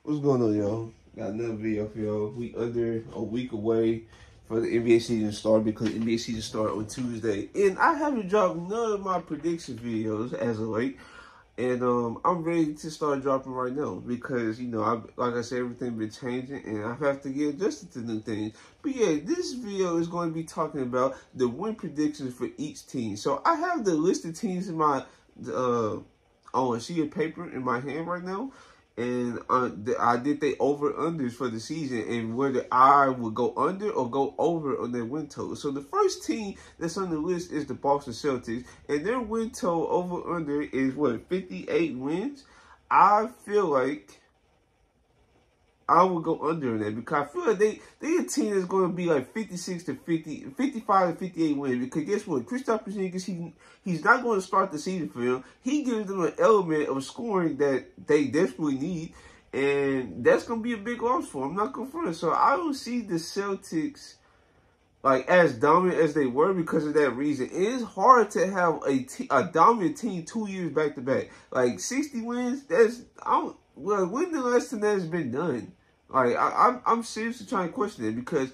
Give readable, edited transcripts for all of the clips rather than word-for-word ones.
What's going on, y'all? Got another video for y'all. We under a week away for the NBA season to start because the NBA season start on Tuesday. And I haven't dropped none of my prediction videos as of late. And I'm ready to start dropping right now because, you know, like I said, everything been changing and I have to get adjusted to new things. But yeah, this video is going to be talking about the win predictions for each team. So I have the list of teams in my on a sheet of paper in my hand right now. And I did the over-unders for the season and whether I would go under or go over on their win total. So the first team that's on the list is the Boston Celtics. And their win total over-under is, what, 58 wins? I feel like I would go under on that because I feel like they a team that's going to be like 56 to 50, 55 to 58 wins. Because guess what? Kristaps Porzingis, he's not going to start the season for them. He gives them an element of scoring that they desperately need. And that's going to be a big loss for them. I'm not going to front. So I don't see the Celtics like as dominant as they were because of that reason. It is hard to have a dominant team 2 years back to back. Like 60 wins, well, when the last time that has been done? Like I'm seriously trying to question it because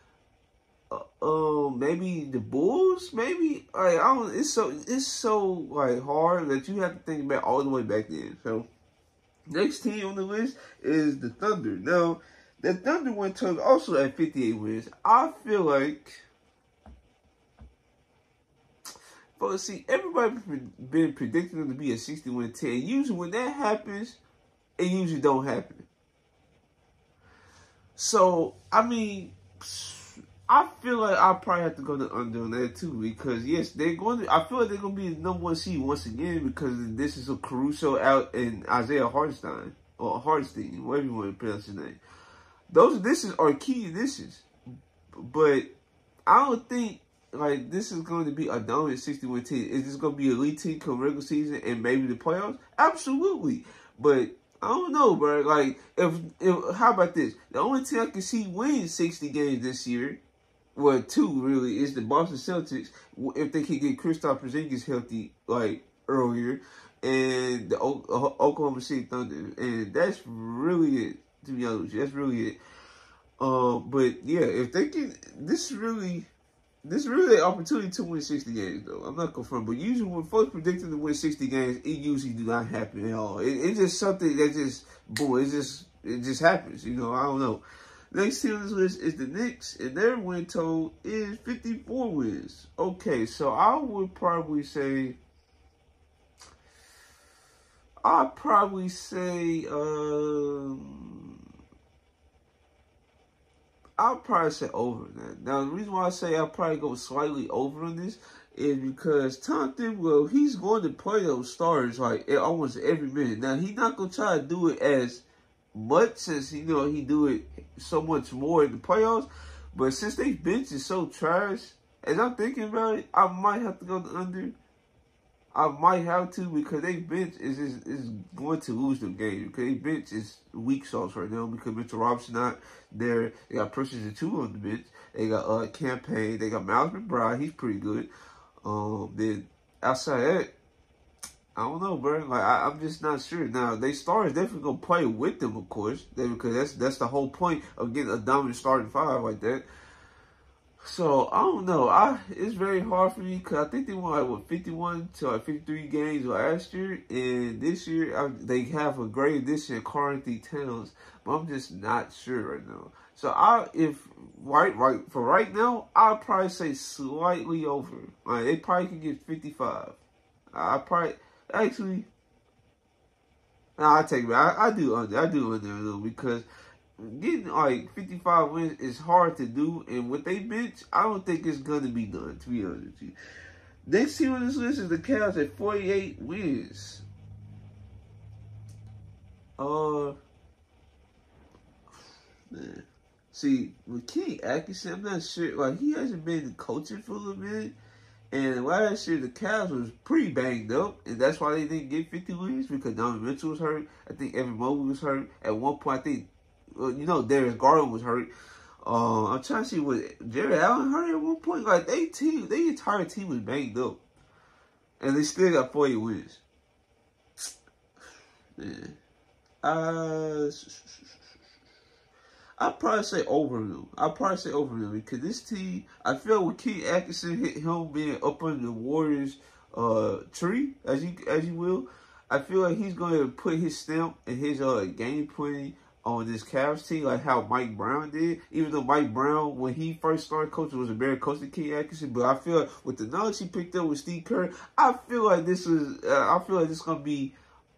maybe the Bulls, maybe like I don't. It's so like hard that you have to think about all the way back then. So next team on the list is the Thunder. Now the Thunder went to also at 58 wins. I feel like. But see, everybody been predicting them to be a 60-win team. Usually when that happens, it usually don't happen. So, I mean, I feel like I'll probably have to go to under on that too because, yes, they're going to, I feel like they're going to be the #1 seed once again because this is a Caruso out and Isaiah Hartenstein, or Hartenstein, whatever you want to pronounce his name. Those additions are key additions. But I don't think, like, this is going to be a dominant 60-win team. Is this going to be an elite team come regular season and maybe the playoffs? Absolutely. But I don't know, bro. Like, if how about this? The only team I can see win 60 games this year, well, 2 really, is the Boston Celtics if they can get Kristaps Porzingis healthy like earlier, and the Oklahoma City Thunder, and that's really it. To be honest with you, that's really it. But yeah, if they can, this is really an opportunity to win 60 games, though. I'm not confirmed. But usually when folks predicting to win 60 games, it usually do not happen at all. It's just something that just, boom, it just happens. You know, I don't know. Next team on this list is the Knicks, and their win total is 54 wins. Okay, so I would probably say, I'll probably say over that. Now, the reason why I say I'll probably go slightly over on this is because Tom Thibodeau, he's going to play those stars like almost every minute. Now, he's not going to try to do it as much as, you know, he do it so much more in the playoffs. But since their bench is so trash, as I'm thinking about it, I might have to go to under. I might have to because their bench is going to lose the game. Because their bench is weak sauce right now because Mitchell Robinson not there. They got Precious Achiuwa on the bench. They got Campaign. They got Miles McBride. He's pretty good. Then outside that, I don't know, bro. Like I'm just not sure. Now they stars definitely gonna play with them, of course, because that's the whole point of getting a dominant starting five like that. So, I don't know. It's very hard for me because I think they won, like, what, 51 to, like, 53 games last year. And this year, they have a great addition, Karl-Anthony Towns. But I'm just not sure right now. So, for right now, I'll probably say slightly over. Like, they probably could get 55. Actually, nah, I take it back. I do under a little because getting like 55 wins is hard to do, and with they bench, I don't think it's gonna be done. To be honest with you, next team on this list is the Cavs at 48 wins. Man, see with Kenny Atkinson, I'm not sure. Like he hasn't been coaching for a little bit, and last year the Cavs was pretty banged up, and that's why they didn't get 50 wins because Donovan Mitchell was hurt. I think Evan Mobley was hurt at one point. I think. You know, Darius Garland was hurt. I'm trying to see, was Jared Allen hurt at one point? Like, their entire team was banged up. And they still got 40 wins. Man. I'd probably say over them. Because this team, I feel with King Atkinson, him being up under the Warriors tree, as you will, I feel like he's going to put his stamp and his game plan on this Cavs team, like how Mike Brown did. Even though Mike Brown, when he first started coaching, was a better coach than King Atkinson, but I feel like with the knowledge he picked up with Steve Kerr, I feel like this is gonna be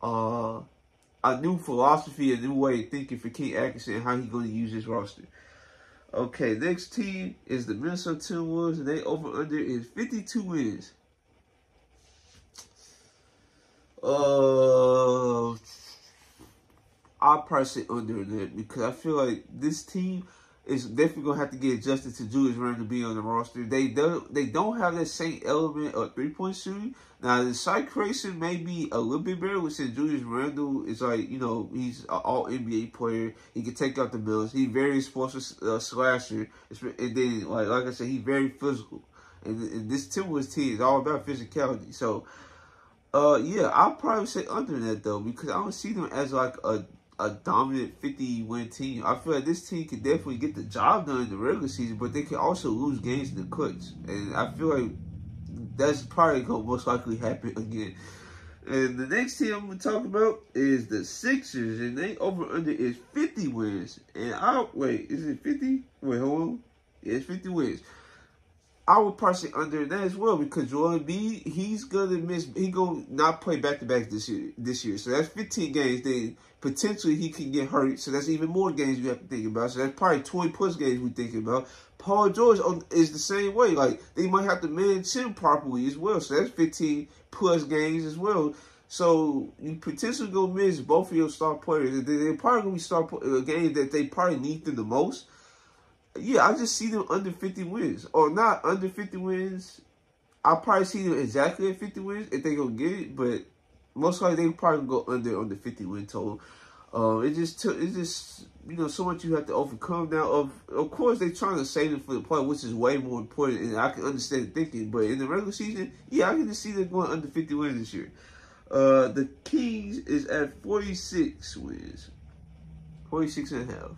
a new philosophy, a new way of thinking for King Atkinson and how he's going to use his roster. Okay, next team is the Minnesota Timberwolves, and they over under is 52 wins. I'll probably say under that because I feel like this team is definitely gonna have to get adjusted to Julius Randle being on the roster. They don't have that same element of 3-point shooting. Now the shot creation may be a little bit better, which since Julius Randle is like, you know, he's an all NBA player. He can take out the mills. He's very explosive slasher, and then like I said, he's very physical. And this Timberwolves team is all about physicality. So yeah, I'll probably say under that though because I don't see them as like a dominant 50-win team. I feel like this team can definitely get the job done in the regular season, but they can also lose games in the clutch. And I feel like that's probably going to most likely happen again. And the next team I'm going to talk about is the Sixers, and they over-under is 50 wins. And wait, is it 50? Wait, hold on. Yeah, it's 50 wins. I would probably say under that as well because Joel Embiid, he's gonna not play back-to-back this year. So that's 15 games. Then potentially he can get hurt. So that's even more games you have to think about. So that's probably 20+ games we're thinking about. Paul George is the same way. Like they might have to manage him properly as well. So that's 15+ games as well. So you potentially gonna miss both of your star players. They're probably gonna be a game that they probably need them the most. Yeah, I just see them under 50 wins. Or not under 50 wins. I'll probably see them exactly at 50 wins if they gonna get it. But most likely they probably go under on the 50 win total. It's just you know, so much you have to overcome now. Of course they're trying to save them for the play, which is way more important, and I can understand the thinking. But in the regular season, yeah, I can just see them going under 50 wins this year. The Kings is at 46 wins. 46.5.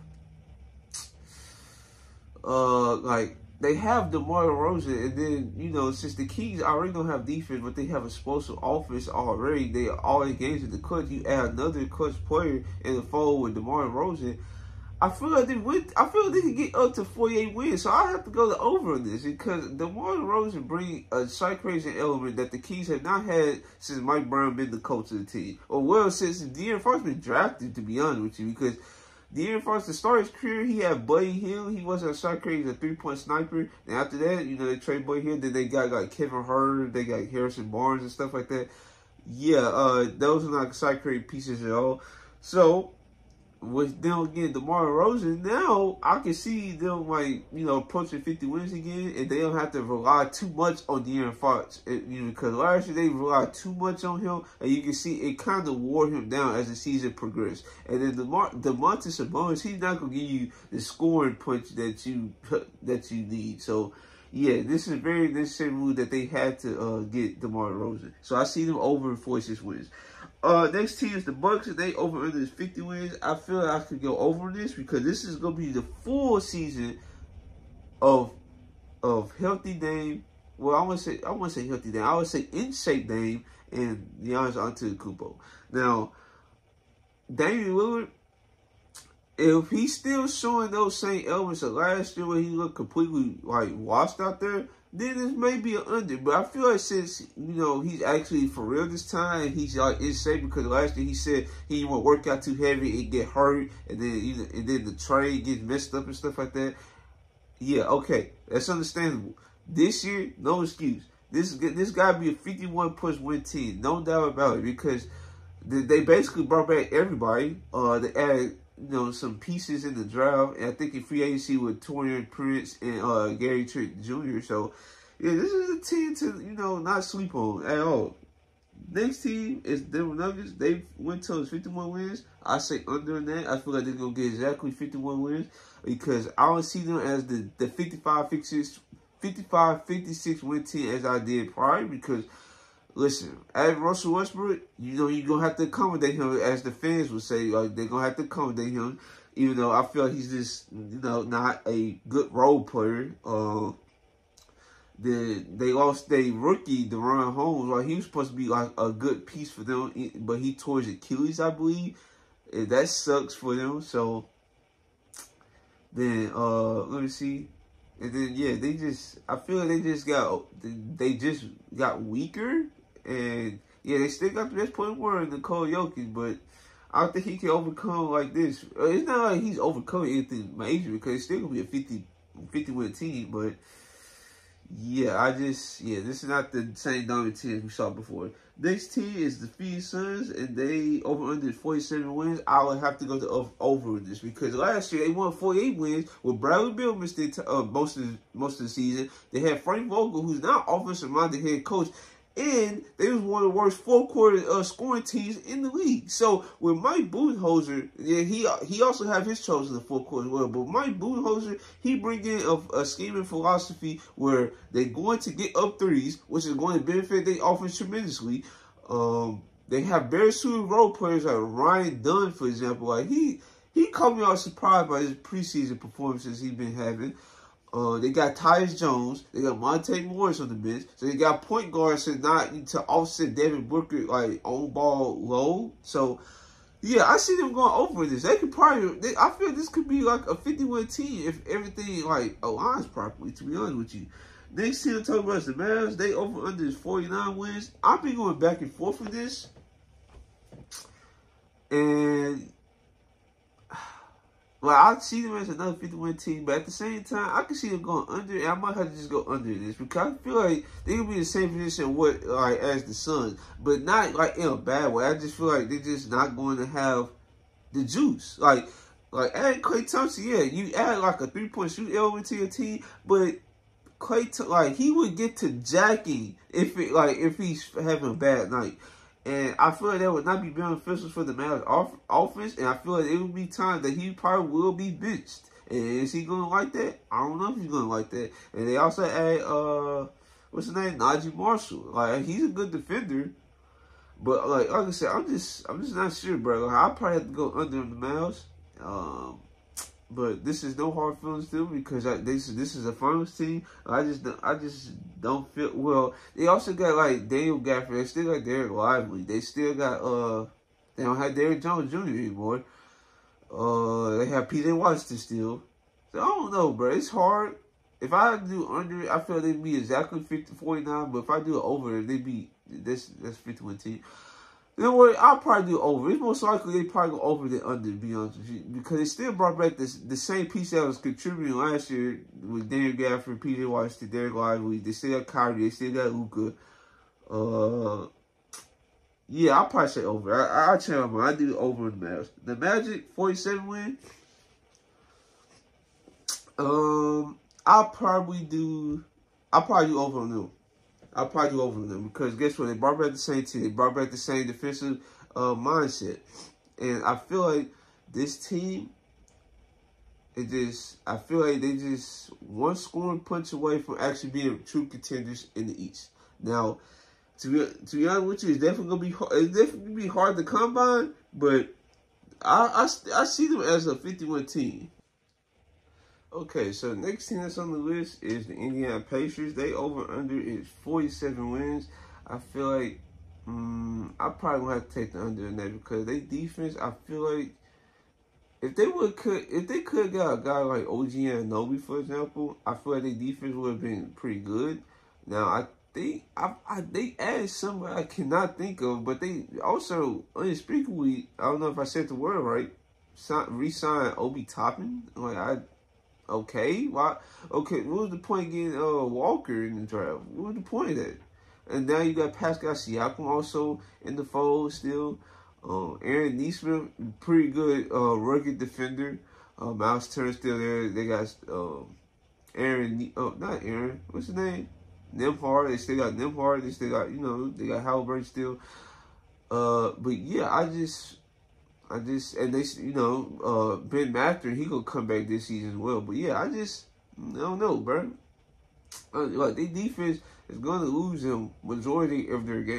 Like they have DeMar DeRozan, and then you know since the Kings already don't have defense, but they have explosive offense already. They are all engaged in the clutch. You add another clutch player in the fold with DeMar DeRozan. I feel like they can get up to 48 wins. So I have to go the over on this because DeMar DeRozan bring a shot creation element that the Kings have not had since Mike Brown been the coach of the team, or well since De'Aaron Fox been drafted. To be honest with you, because De'Aaron Fox, to start his career, he had Buddy Hield. He wasn't a shot creator, he was a 3-point sniper. And after that, you know, they trade Buddy Hield. Then they got like Kevin Huerter, they got Harrison Barnes and stuff like that. Yeah, those are not shot creating pieces at all. So with them again, DeMar DeRozan, now I can see them like, you know, approaching 50 wins again, and they don't have to rely too much on De'Aaron Fox. You know, because last year they relied too much on him, and you can see it kind of wore him down as the season progressed. And then Domantas Sabonis, he's not gonna give you the scoring punch that you need. So yeah, this is a very necessary move that they had to get DeMar DeRozan. So I see them over 46 wins. Next team is the Bucks, and they over under 50 wins. I feel like I could go over this because this is gonna be the full season of healthy Dame. Well, I wouldn't say healthy Dame. I would say in shape Dame and Giannis Antetokounmpo. Now, Damian Lillard, if he's still showing those same elements of last year where he looked completely like washed out there, then this may be an under. But I feel like since, you know, he's actually for real this time, and he's like in shape because last year he said he didn't want to work out too heavy and get hurt, and then the trade gets messed up and stuff like that. Yeah, okay, that's understandable. This year, no excuse. This got to be a 51+ win team, no doubt about it, because they basically brought back everybody. They added, you know, some pieces in the draft, and I think in free agency with Taurean Prince and Gary Trent Jr. So yeah, this is a team to, you know, not sleep on at all. Next team is Denver Nuggets. They went to 51 wins. I say under that. I feel like they're gonna get exactly 51 wins because I don't see them as the 55-56 win team as I did prior. Because listen, at Russell Westbrook, you know, you're going to have to accommodate him, as the fans would say. Like, they're going to have to accommodate him. even though I feel like he's just, not a good role player. They lost their rookie, Deron Holmes. Like, he was supposed to be like a good piece for them, but he tore his Achilles, I believe. And that sucks for them. So then, let me see. And then, yeah, I feel like they just got weaker. And yeah, they still got the best player in the world, Nikola Jokic, but I don't think he can overcome like this. It's not like he's overcoming anything major, because it's still gonna be a 50-win team. But yeah, this is not the same dominant team we saw before. Next team is the Phoenix Suns, and they over under 47 wins. I would have to go to over this, because last year they won 48 wins with Bradley Beal missed most of the season. They had Frank Vogel, who's now offensive-minded head coach, and they was one of the worst fourth-quarter scoring teams in the league. So with Mike Budenholzer, yeah, he also have his troubles in the fourth quarter as well. But Mike Budenholzer, he bring in a scheming philosophy where they're going to get up threes, which is going to benefit their offense tremendously. They have very suited role players like Ryan Dunn, for example. Like he caught me out surprised by his preseason performances he's been having. They got Tyus Jones. They got Monte Morris on the bench. So they got point guards to offset Devin Booker, like, on ball low. So yeah, I see them going over this. They could probably. I feel this could be like a 50-win team if everything like aligns properly. To be honest with you. Next team I'm talking about is the Mavs. They over under is 49 wins. I've been going back and forth with this, and well, I see them as another 50-win team, but at the same time, I can see them going under, and I might have to just go under this, because I feel like they can be in the same position as the Suns, but not like in a bad way. I just feel like they're just not going to have the juice. Like add Klay Thompson, yeah, you add like a 3-point shoot element to your team, but Klay, he would get to jacking if he's having a bad night. And I feel like that would not be beneficial for the Mavs offense. And I feel like it would be time that he probably will be benched. And is he going to like that? I don't know if he's going to like that. And they also add, what's his name? Najee Marshall. Like, he's a good defender. But, like I said, I'm just not sure, bro. Like, I'll probably have to go under the Mavs. But this is no hard feelings still, because this is a finals team. I just don't feel well. They also got like Daniel Gafford. They still got Derek Lively. They still got they don't have Derrick Jones Jr. anymore. They have PJ Washington still. So I don't know, bro. It's hard. If I do under, I feel they'd be exactly 49. But if I do over, they'd be that's 51 team. You know what? I'll probably do over. It's most likely they probably go over than under, to be honest with you, because they still brought back the same piece that was contributing last year with Daniel Gafford, PJ Washington, Derek Lively. They still got Kyrie. They still got Luka. Yeah, I'll probably say over. I'll change my mind. I do over in the Mavs. The Magic 47 win. I'll probably do over on them. I'll probably do over them, because guess what? They brought back the same team. They brought back the same defensive mindset. And I feel like this team, I feel like they just one scoring punch away from actually being true contenders in the East. Now, to be honest with you, it's definitely gonna be hard. It's definitely gonna be hard to come by, but I see them as a 51 team. Okay, so the next team that's on the list is the Indiana Pacers. They over-under is 47 wins. I feel like I probably gonna have to take the under in that, because they defense, I feel like if they could got a guy like OG Anunoby, for example, I feel like their defense would have been pretty good. Now I think they added somebody I cannot think of, but they also unspeakably, I don't know if I said the word right, re-signed Obi Toppin. Okay, why? Okay, what was the point getting Walker in the draft? What was the point of that? And now you got Pascal Siakam also in the fold still. Aaron Nesmith, pretty good rookie defender. Miles Turner still there. They got not Aaron. What's his name? Nembhard. They still got Nembhard. They still got they got Halliburton still. But yeah, and they, Ben Mathurin, he gonna come back this season as well. But yeah, I don't know, bro. Like, their defense is gonna lose them majority of their games.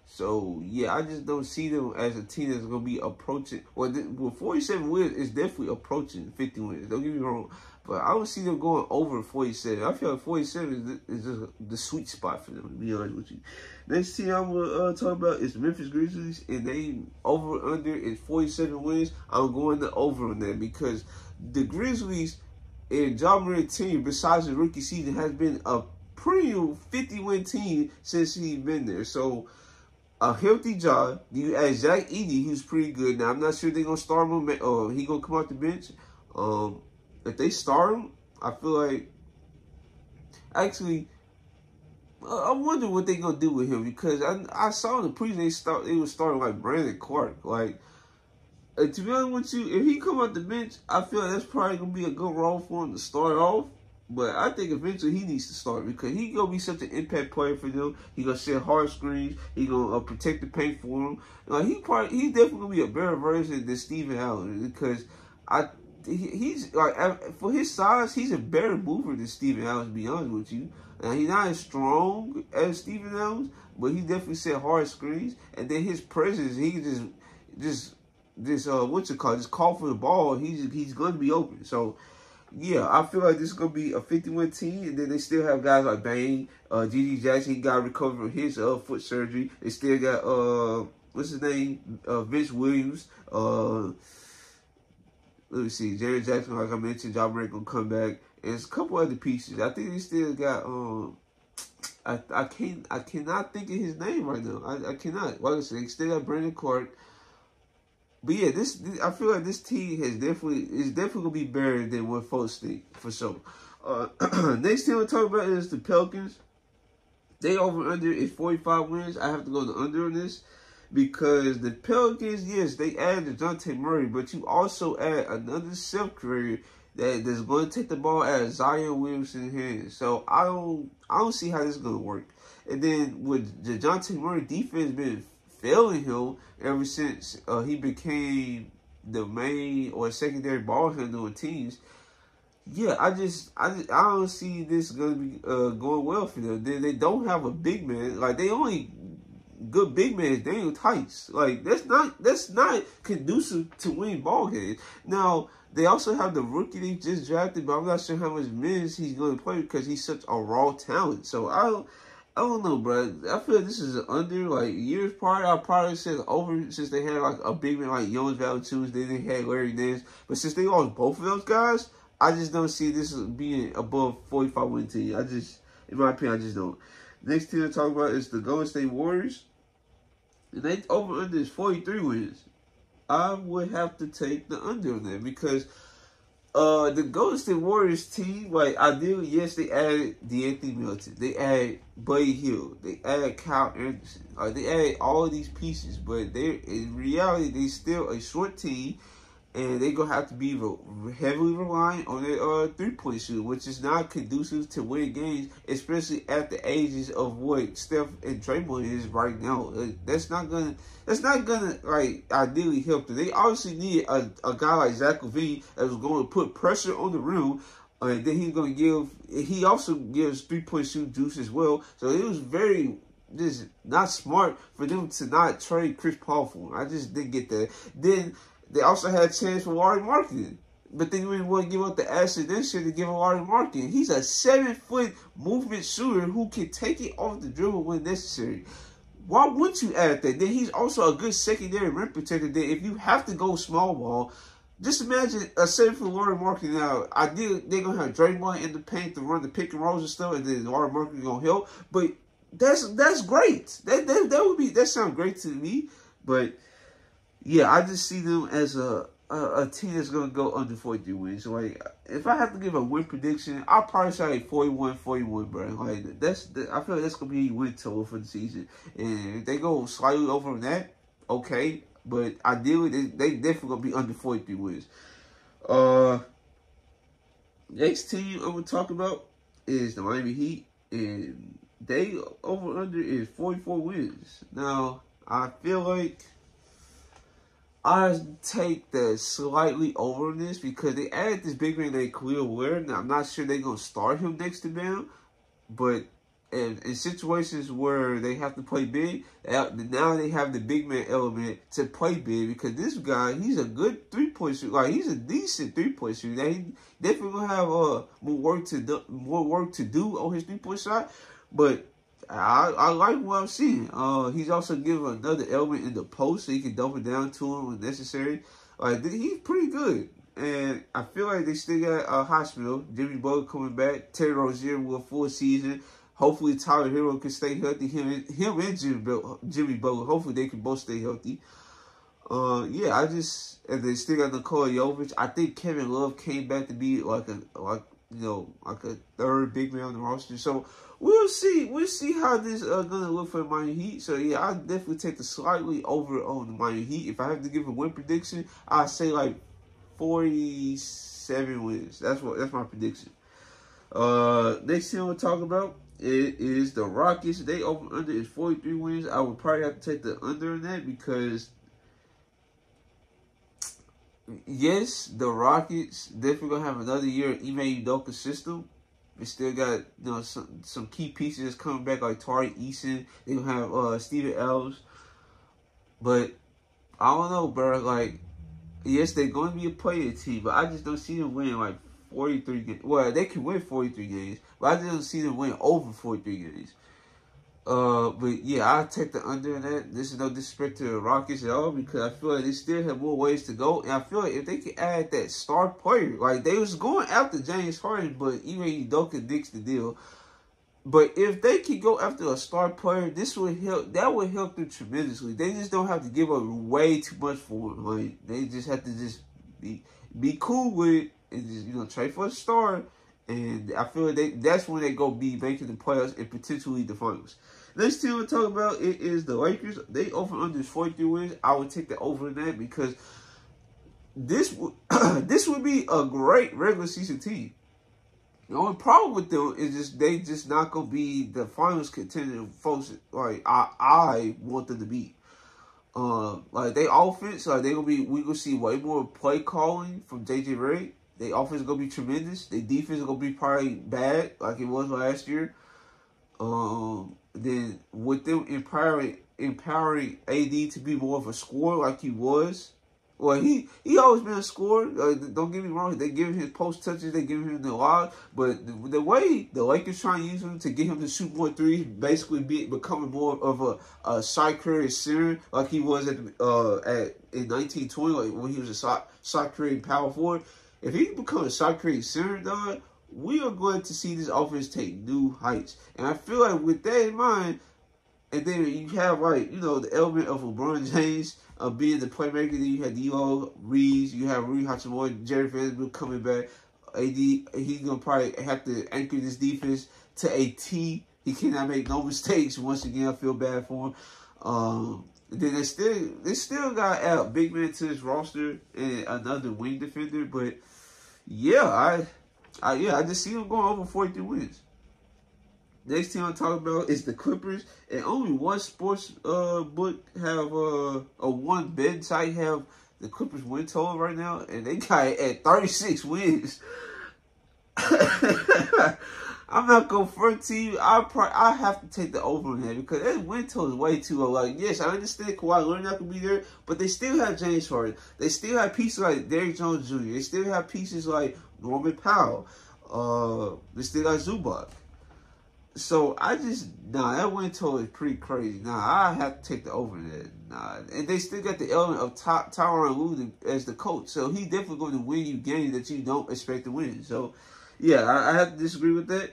So, yeah, I just don't see them as a team that's going to be approaching. Well, 47 wins is definitely approaching 50 wins. Don't get me wrong. But I don't see them going over 47. I feel like 47 is just the sweet spot for them, to be honest with you. Next team I'm going to talk about is the Memphis Grizzlies. And they over-under is 47 wins. I'm going to over on that because the Grizzlies and Ja Morant's team, besides the rookie season, has been a pretty 50-win team since he's been there. So, a healthy Ja, you add Zach Edey, who's pretty good. Now, I'm not sure they're going to start him or he going to come off the bench. If they start him, I feel like, actually, I wonder what they're going to do with him because I saw in the preseason they were starting like Brandon Clark. Like, to be honest with you, if he come off the bench, I feel like that's probably going to be a good role for him to start off. But I think eventually he needs to start because he's going to be such an impact player for them. He's going to set hard screens. He's going to protect the paint for them. He's definitely going to be a better version than Steven Allen because he's like, for his size, he's a better mover than Steven Allen, to be honest with you. He's not as strong as Steven Allen, but he definitely set hard screens. And then his presence, he just call for the ball. He's going to be open. So, yeah, I feel like this is going to be a 50-win team. And then they still have guys like Bane, G.G. Jackson. He got recovered from his foot surgery. They still got, what's his name? Vince Williams. Let me see. Jerry Jackson, like I mentioned, Ja Morant going to come back. And there's a couple other pieces. I think they still got, I cannot think of his name right now. I cannot. Like I said, they still got Brandon Clark. But yeah, I feel like this team is definitely gonna be better than what folks think for sure. Next team we'll talk about is the Pelicans. They over under is 45 wins. I have to go to under on this because the Pelicans, yes, they added DeJounte Murray, but you also add another self-career that's going to take the ball out of Zion Williamson's hands. So I don't see how this is gonna work. And then with DeJounte Murray defense been failing him ever since he became the main or secondary ball handler on teams. Yeah, I don't see this gonna be going well for them. They don't have a big man. Like, they only good big man is Daniel Tice. Like, that's not conducive to winning ball games. Now, they also have the rookie they just drafted, but I'm not sure how much minutes he's going to play because he's such a raw talent. So I don't know, bro. I feel like this is under, like, years prior. I probably said over since they had, like, a big man like Jonas Valanciunas. Then they had Larry Nance. But since they lost both of those guys, I just don't see this being above 45-win team. In my opinion, I just don't. Next team to talk about is the Golden State Warriors. And they over under is 43 wins. I would have to take the under on that because the Golden State Warriors team, like, ideally, yes, they added DeAnthony Melton. They added Buddy Hield. They added Kyle Anderson. They added all of these pieces, but in reality, they still a short team, and they're going to have to be heavily reliant on their three-point shoot, which is not conducive to win games, especially at the ages of what Steph and Draymond is right now. That's not gonna like ideally help them. They obviously need a guy like Zach LaVine that was going to put pressure on the rim. And then he also gives three-point shoot juice as well. So it was very just not smart for them to not trade Chris Paul for him. I just didn't get that. Then they also had a chance for Lauri Markkanen. But they didn't want to give up the asset this year to give Lauri Markkanen. He's a 7-foot movement shooter who can take it off the dribble when necessary. Why wouldn't you add that? Then he's also a good secondary rim protector. Then if you have to go small ball, just imagine a 7-foot Lauri Markkanen. Now, ideally, they're going to have Draymond in the paint to run the pick and rolls and stuff, and then Lauri Markkanen going to help. But that's great. That sounds great to me. But yeah, I just see them as a team that's going to go under 43 wins. Like, if I have to give a win prediction, I'll probably say 41-41, bro. Like, I feel like that's going to be win total for the season. And if they go slightly over on that, okay. But ideally, they definitely going to be under 43 wins. Next team I'm going to talk about is the Miami Heat. And they over under is 44 wins. Now, I feel like I take the slightly over on this because they added this big man named Khalil Ware. Now, I'm not sure they're going to start him next to Bam, but in situations where they have to play big, now they have the big man element to play big, because this guy, he's a good 3-point shooter. Like, he's a decent 3-point shooter. They definitely gonna have more work to do on his 3-point shot, but I like what I'm seeing. He's also given another element in the post so he can dump it down to him when necessary. Like, he's pretty good. And I feel like they still got a hospital. Jimmy Butler coming back. Terry Rozier with a full season. Hopefully Tyler Hero can stay healthy. Him and Jimmy Butler. Hopefully they can both stay healthy. Yeah, and they still got Nikola Jovic. I think Kevin Love came back to be like a third big man on the roster. So we'll see. We'll see how this gonna look for the Miami Heat. So yeah, I'll definitely take the slightly over on the Miami Heat. If I have to give a win prediction, I'd say like 47 wins. That's my prediction. Next thing we'll talk about is the Rockets. They over under is 43 wins. I would probably have to take the under on that because yes, the Rockets definitely gonna have another year in Ime Udoka's system. They still got some key pieces coming back like Tari Eason. They gonna have Steven Elves, but I don't know, bro. Like, yes, they're going to be a player team, but I just don't see them winning like 43 games. Well, they can win 43 games, but I just don't see them winning over 43 games. But yeah, I'll take the under in that. This is no disrespect to the Rockets at all, because I feel like they still have more ways to go. And I feel like if they can add that star player, like they was going after James Harden, but even Udoka dicks the deal. But if they can go after a star player, this would help. That would help them tremendously. They just don't have to give up way too much for him. Like, they just have to just be cool with it and just trade for a star. And I feel like that's when they go be making the playoffs and potentially the finals. Next team we'll talk about is the Lakers. They over under 43 wins. I would take the over in that because this would be a great regular season team. The only problem with them is they just not gonna be the finals contender folks like I want them to be. Like they offense, like we gonna see way more play calling from JJ Redick. Their offense is gonna be tremendous. Their defense is gonna be probably bad, like it was last year. Then with them empowering AD to be more of a scorer like he was. Well, he always been a scorer. Don't get me wrong. They give him his post touches. They give him the log. But the way the Lakers trying to use him to get him to shoot more threes, basically becoming more of a shot creating center like he was in 1920, like when he was a shot creating power forward. If he becomes a shot creating center, dog, we are going to see this offense take new heights. And I feel like with that in mind, and then you have the element of LeBron James being the playmaker. Then you have D'Lo, Reeves, you have Rui Hachimura, Jerry Vanderbilt coming back. AD, he's gonna probably have to anchor this defense to a T. He cannot make no mistakes. Once again, I feel bad for him. Then they still got to add a big man to this roster and another wing defender. But yeah, I just see them going over 43 wins. Next team I'm talking about is the Clippers, and only one sports book have one betting site have the Clippers win total right now, and they got it at 36 wins. I'm not going front to you. I have to take the over on that because that win total is way too low. Like, yes, I understand Kawhi Leonard not gonna be there, but they still have James Harden. They still have pieces like Derrick Jones Jr. They still have pieces like Norman Powell. They still got Zubac. So that win total is pretty crazy. I have to take the over there. And they still got the element of Tyronn Lue as the coach. So he definitely going to win you games that you don't expect to win. So yeah, I have to disagree with that.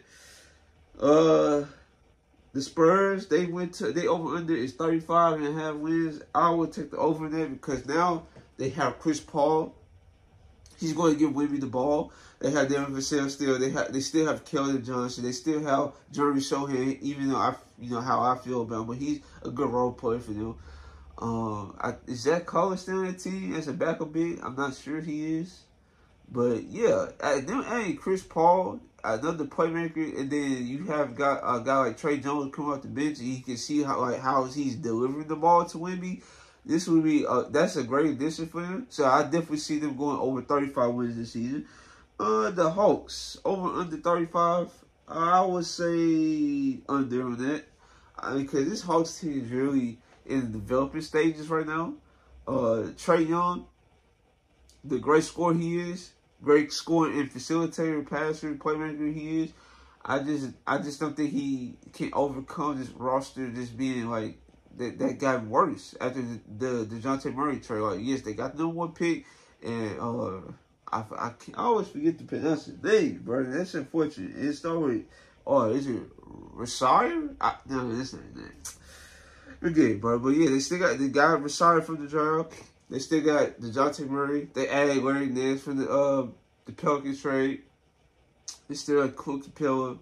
The Spurs, they over under is 35.5 wins. I would take the over there because now they have Chris Paul. He's going to give Wemby the ball. They have Devin Vassell still. They still have Keldon Johnson. They still have Jeremy Sohan, even though how I feel about him, but he's a good role player for them. Is Zach Collins still on the team as a backup big? I'm not sure he is. But yeah, Chris Paul, another playmaker, and then you have got a guy like Trey Jones come off the bench, and you can see how he's delivering the ball to Wemby. This would be that's a great addition for him. So I definitely see them going over 35 wins this season. The Hawks over under 35. I would say under on that. Because this Hawks team is really in the developing stages right now. Trae Young, the great scorer he is, great scoring and facilitator, passer, playmaker he is. I just don't think he can overcome this roster just being like that got worse after the DeJounte Murray trade. Like, yes, they got the #1 pick, and I always forget to pronounce his name, bro. That's unfortunate. It started with, is it Rasir? No, that's not his name. Forget, bro. But yeah, they still got the guy Rasir from the draft. They still got DeJounte Murray. They added Larry Nance from the Pelicans trade. They still got Clint Capella.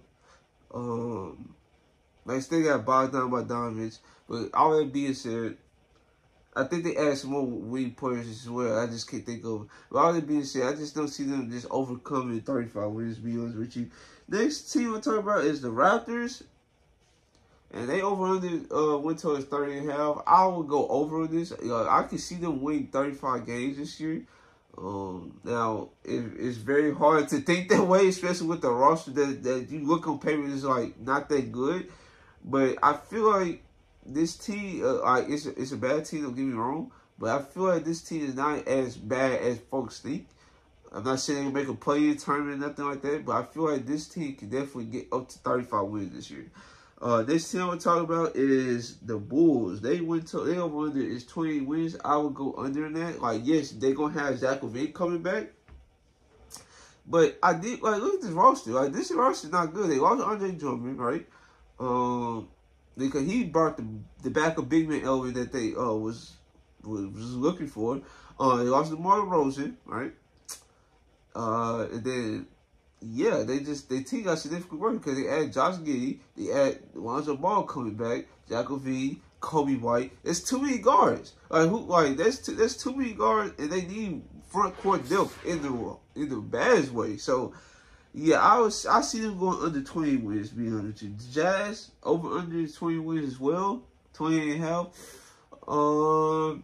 They still got Bogdan Bogdanovic. But all that being said, I think they added some more wing players as well. I just can't think of it. But all that being said, I just don't see them just overcoming 35 wins, to be honest with you. Next team we're talking about is the Raptors. And they over-under went towards 30.5. I would go over on this. I can see them winning 35 games this year. Now, it's very hard to think that way, especially with the roster that you look on paper is like not that good. But I feel like this team, it's a bad team, don't get me wrong. But I feel like this team is not as bad as folks think. I'm not saying they can make a play-in tournament or nothing like that. But I feel like this team can definitely get up to 35 wins this year. This team we're talking about is the Bulls. They over under is 20 wins. I would go under that. Like, yes, they're gonna have Zach LaVine coming back. But I did look at this roster. Like, this roster is not good. They lost Andre Drummond, right? Because he brought the backup big man element that they was looking for. They lost DeMar DeRozan, right? And then yeah, they team got significant work because they add Josh Giddey, they add Lonzo Ball coming back, Zach LaVine, Kobe White. It's too many guards. There's too many guards, and they need front court depth in the baddest way. So yeah, I see them going under 20 wins. Being honest with you, the Jazz over under 20 wins as well, 20.5.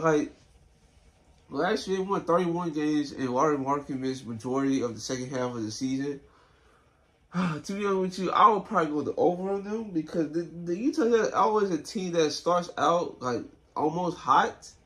Last year, they won 31 games, and Lauri Markkanen missed majority of the second half of the season. To be honest with you, I would probably go the over on them because the Utah Jazz are always a team that starts out like almost hot,